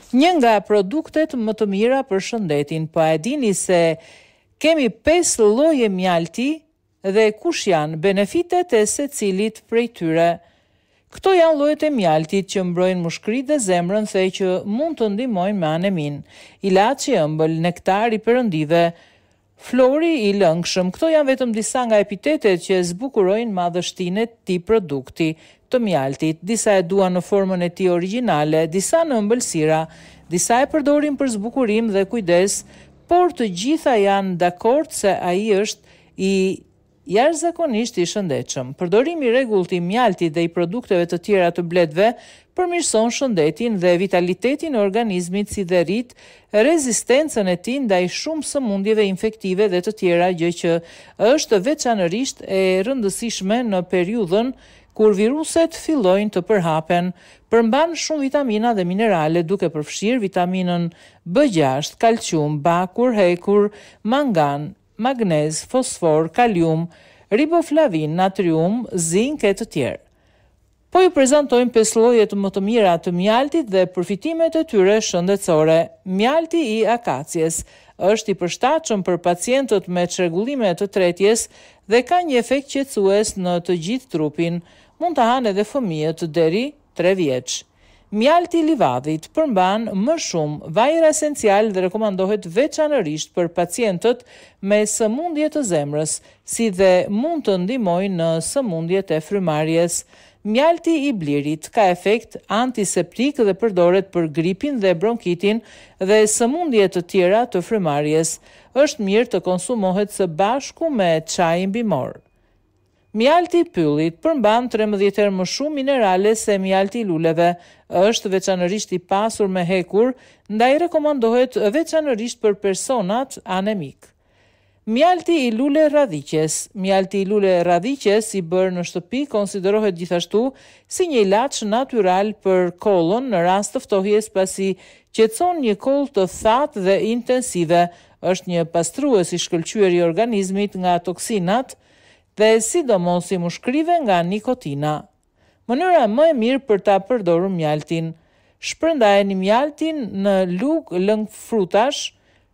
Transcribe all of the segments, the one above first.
Një nga produktet më të mira për shëndetin, po e dini se kemi 5 lloje mjalti dhe kush janë benefitet e secilit prej tyre. Këto janë llojet e mjaltit që mbrojnë mushkëritë dhe zemrën, thej që mund të ndihmojnë me anemin. Ilaçi i ëmbël, nektari i perëndive, flori i lëngshëm, këto janë vetëm disa nga epitetet që zbukurojnë madhështinë e këtij produkti të mjaltit. Disa e duan në formën e tij origjinale, disa në ëmbëlsira, disa e përdorin për zbukurim dhe kujdes, por të gjitha janë dakord se ai është i jashtëzakonisht i shëndetshëm. Përdorimi i rregullt i mjaltit dhe i produkteve të tjera të bletëve përmirëson shëndetin dhe vitalitetin e organizmit, si dhe rrit rezistencën e tij ndaj shumë sëmundjeve infektive dhe të tjera, gjë që është veçanërisht e rëndësishme në periudhën kur viruset fillojnë të përhapen. Përmban shumë vitamina dhe minerale, duke përfshirë vitaminën B6, kalcium, bakur, hekur, mangan, magnez, fosfor, kalium, riboflavin, natrium, zink e të tjerë. Po ju prezantojmë 5 llojet më të mira të mjaltit dhe përfitimet e tyre shëndetësore. Mjalti i akacijes është i përshtatshëm për pacientët me çrregullime të tretjes dhe ka një efekt qetësues në të gjithë trupin. Mund të hanë edhe fëmijët deri 3 vjeç. Mjalti i livadit përmban më shumë vajër esencial dhe rekomandohet veçanërisht për pacientët me sëmundje të zemrës, si dhe mund të ndihmojë në sëmundjet e frymarrjes. Mjalti i blirit ka efekt antiseptik dhe përdoret për gripin dhe bronkitin dhe sëmundje të tjera të frymarrjes. Është mirë të konsumohet së bashku me çajin bimor. Mjalti i pyllit përmban 13 herë më shumë minerale se mjalti i luleve. Është veçanërisht i pasur me hekur, ndaj rekomandohet veçanërisht për personat anemik. Mjalti i lule radhiqes. Mjalti i lule radhiqes i bërë në shtëpi konsiderohet gjithashtu si një ilaç natyral për kollën në rast të ftohjes, pasi qetëson një kollë të thatë dhe intensive. Është një pastrues i shkëlqyer i organizmit nga toksinat dhe sidomos i mushkërive nga nikotina. Mënyra më e mirë për ta përdorur mjaltin: shpërndajeni mjaltin në lugë lëng frutash,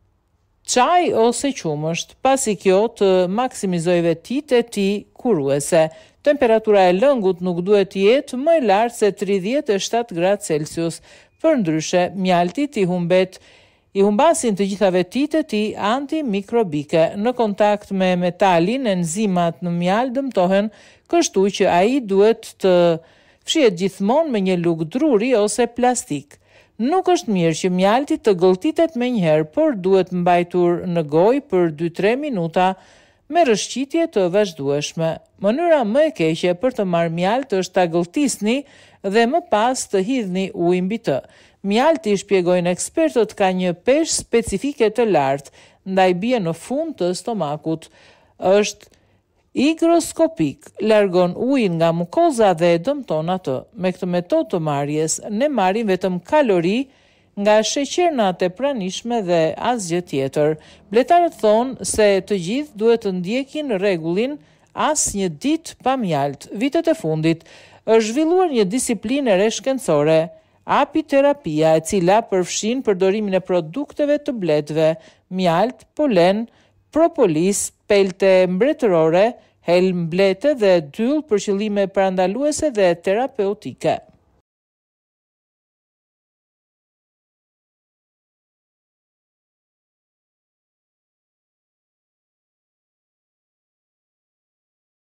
çaj ose qumësht, pasi kjo të maksimizojë vetitë e tij kuruese. Temperatura e lëngut nuk duhet të jetë më e lartë se 37 gradë Celsius. Përndryshe, mjaltit i humbasin të gjitha vetitë e tij antimikrobike. Në kontakt me metalin, enzimat në mjalt dëmtohen, kështu që ai duhet të fshihet gjithmonë me një lugë druri ose plastik. Nuk është mirë që mjalti të gëlltitet menjëherë, por duhet mbajtur në gojë për 2-3 minuta me rrëshqitje të vazhdueshme. Mënyra më e keqe për të marrë mjalt është ta gëlltisni dhe më pas të hidhni ujë mbi të. Mjalti, shpjegojnë ekspertët, ka një peshë specifike të lartë, ndaj bie në fund të stomakut. Është higroskopik, largon ujin nga mukoza dhe dëmton atë. Me këtë metodë të marrjes, ne marrim vetëm kalori nga sheqernat e pranishme dhe asgjë tjetër. Bletarët thonë se të gjithë duhet të ndjekin rregullin asnjë ditë pa mjalt. Vitet e fundit është zhvilluar një disiplinë e re shkencore, apiterapia, e cila përfshin përdorimin e produkteve të bletëve, mjalt, polen, propolis, pelte mbretërore, helm blete dhe dyll për qëllime parandaluese dhe terapeutike.